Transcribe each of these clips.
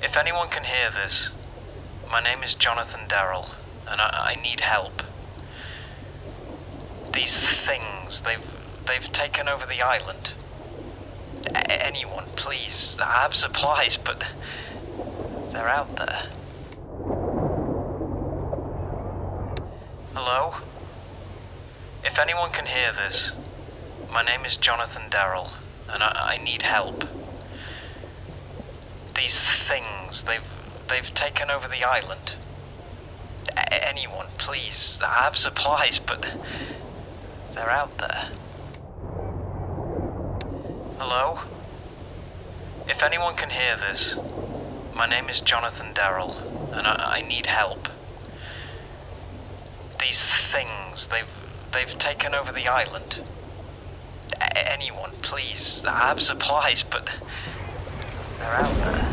If anyone can hear this, my name is Jonathan Darrell, and I need help. These things, they've taken over the island. Anyone, please. I have supplies, but they're out there. Hello? If anyone can hear this, my name is Jonathan Darrell, and I need help. These things, they've taken over the island. Anyone, please. I have supplies, but they're out there. Hello? If anyone can hear this, my name is Jonathan Darrell, and I need help. These things, they've taken over the island. Anyone, please. I have supplies, but they're out there.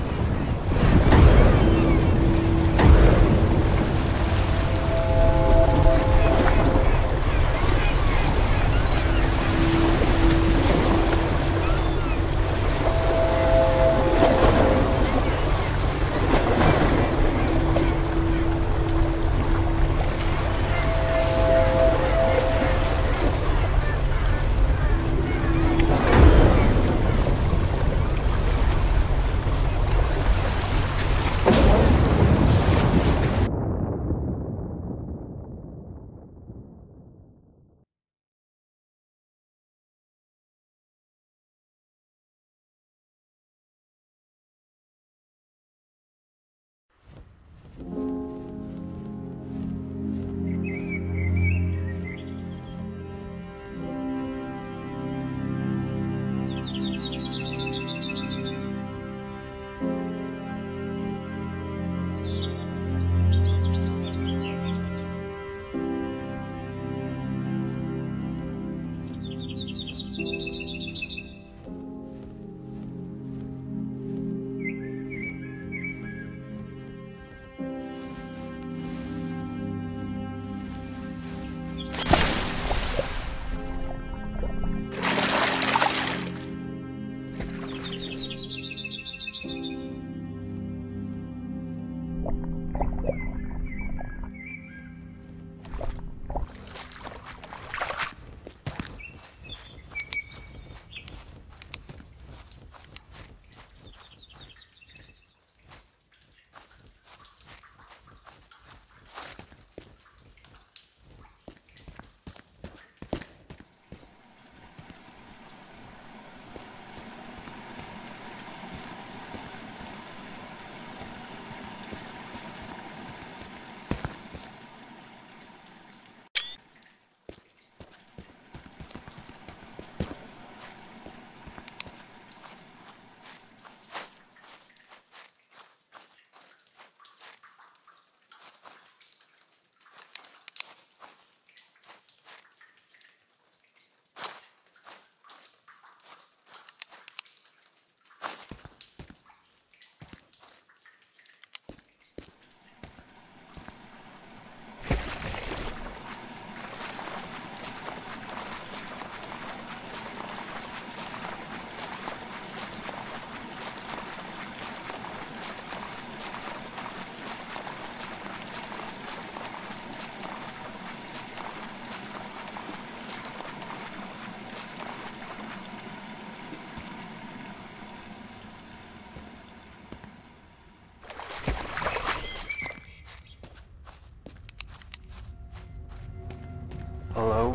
Hello?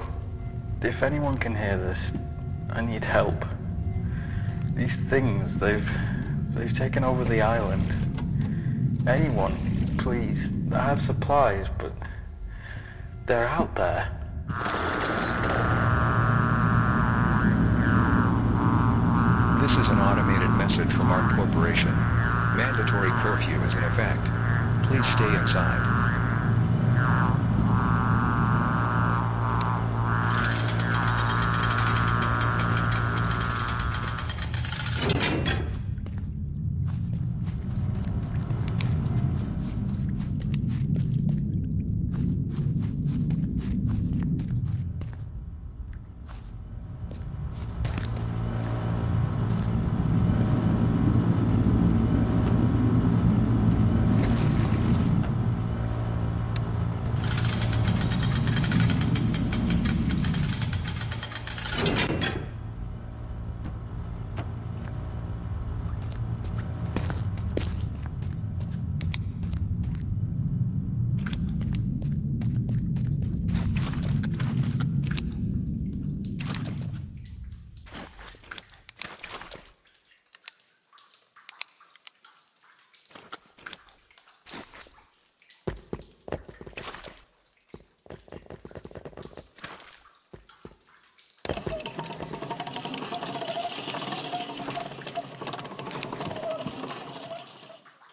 If anyone can hear this, I need help. These things, they've taken over the island. Anyone, please. I have supplies, but they're out there. This is an automated message from Arque Corporation. Mandatory curfew is in effect. Please stay inside.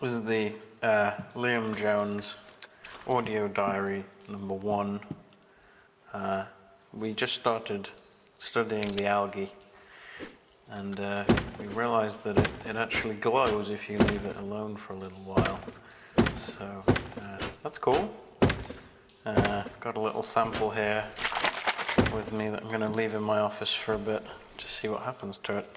This is the Liam Jones audio diary #1. We just started studying the algae, and we realized that it actually glows if you leave it alone for a little while. So that's cool. Got a little sample here with me that I'm going to leave in my office for a bit to see what happens to it.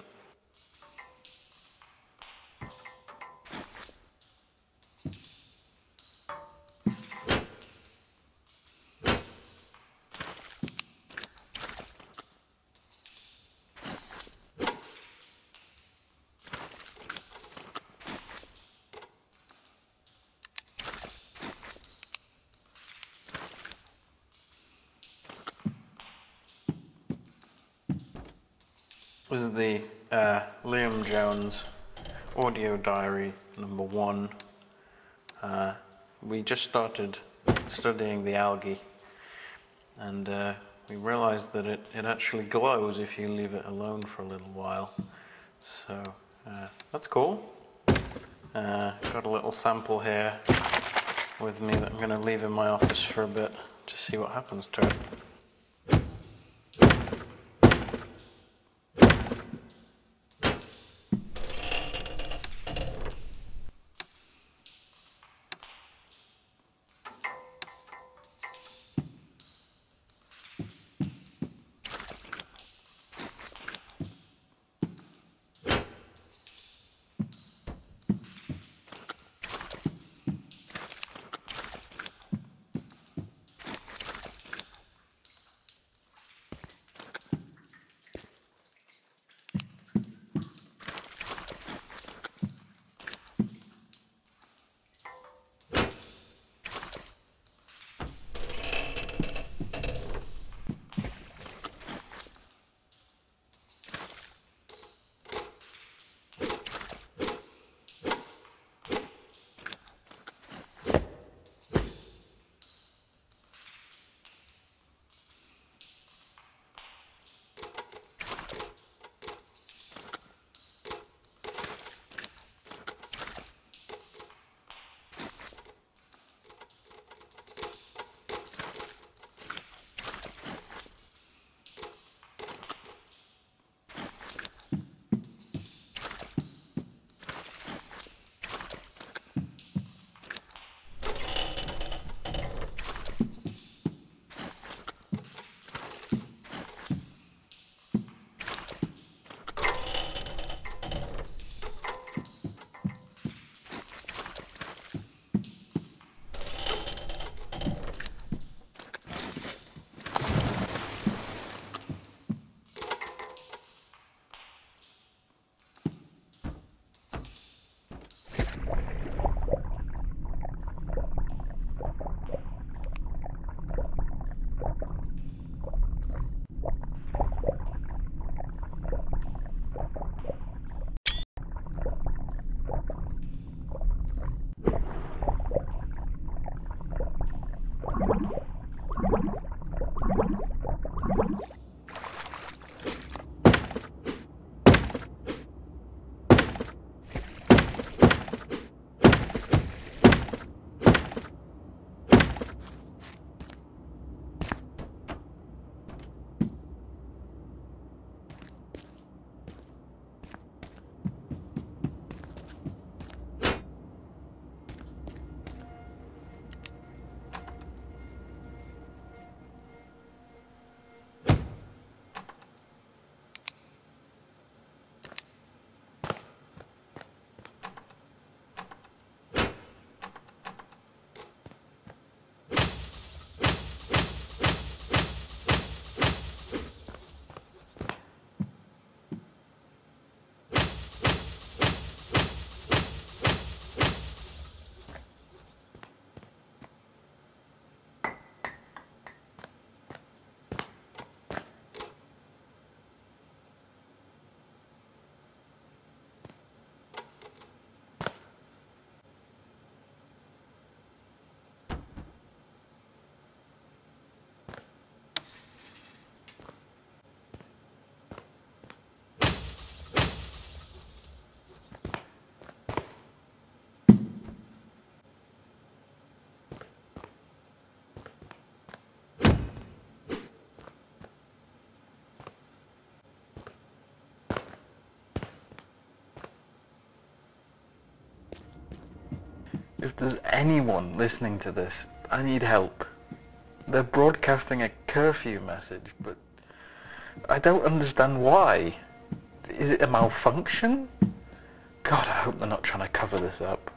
This is the Liam Jones audio diary #1. We just started studying the algae, and we realized that it actually glows if you leave it alone for a little while. So that's cool. Got a little sample here with me that I'm going to leave in my office for a bit to see what happens to it. If there's anyone listening to this, I need help. They're broadcasting a curfew message, but I don't understand why. Is it a malfunction? God, I hope they're not trying to cover this up.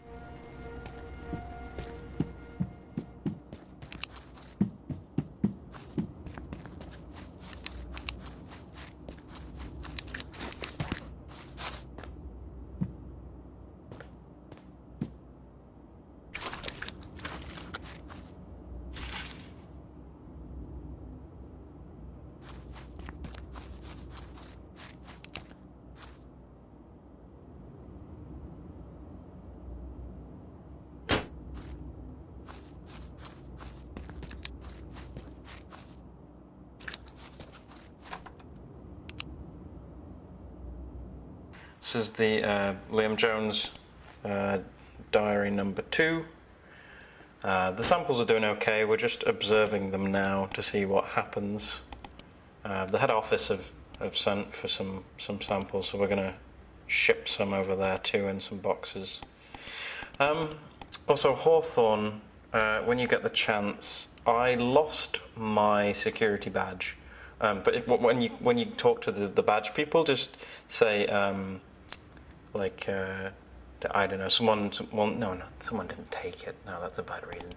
This is the Liam Jones diary number 2. The samples are doing okay. We're just observing them now to see what happens. The head office have sent for some samples, so we're going to ship some over there too in some boxes. Also, Hawthorne, when you get the chance, I lost my security badge. But when you talk to the badge people, just say I don't know, someone didn't take it. No, that's a bad reason.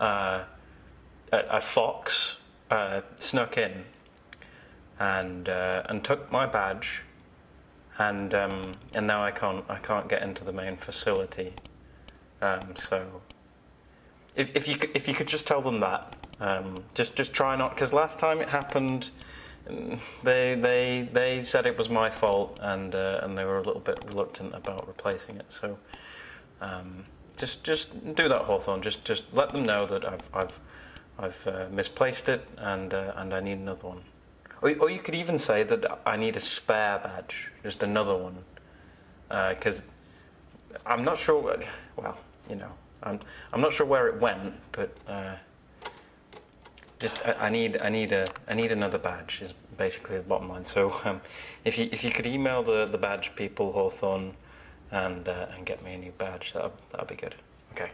A fox snuck in and took my badge, and now I can't get into the main facility. So if you could just tell them that, just try not, because last time it happened, they said it was my fault, and they were a little bit reluctant about replacing it. So just do that, Hawthorne. Just let them know that I've misplaced it, and I need another one. Or you could even say that I need a spare badge, just another one, because I'm not sure. Well, you know, I'm not sure where it went, but. I need another badge is basically the bottom line. So if you could email the badge people, Hawthorne, and get me a new badge, that'd be good. Okay.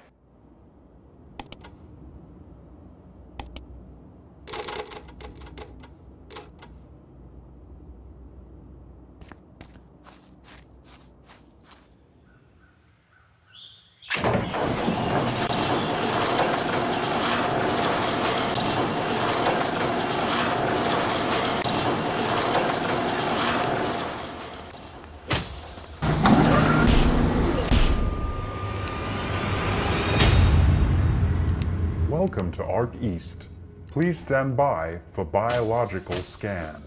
Welcome to Arc East. Please stand by for biological scan.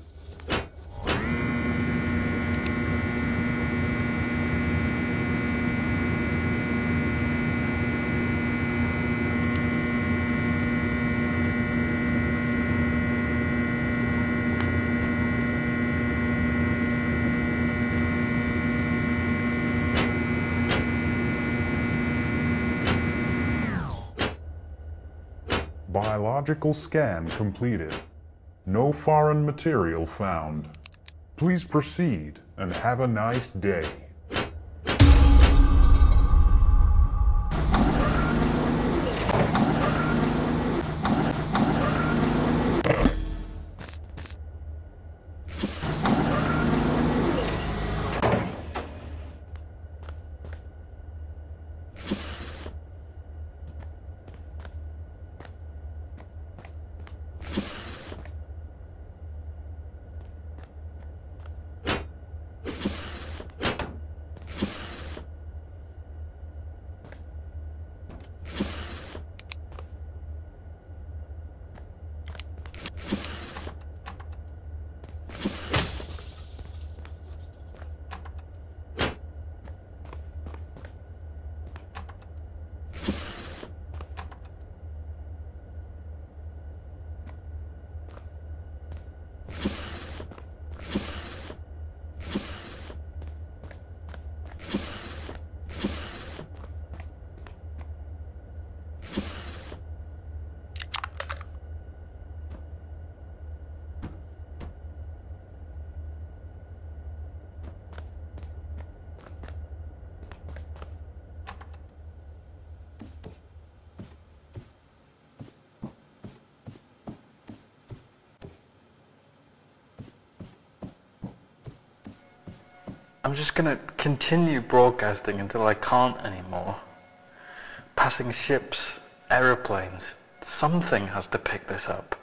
Biological scan completed. No foreign material found. Please proceed and have a nice day. I'm just gonna continue broadcasting until I can't anymore. Passing ships, aeroplanes, something has to pick this up.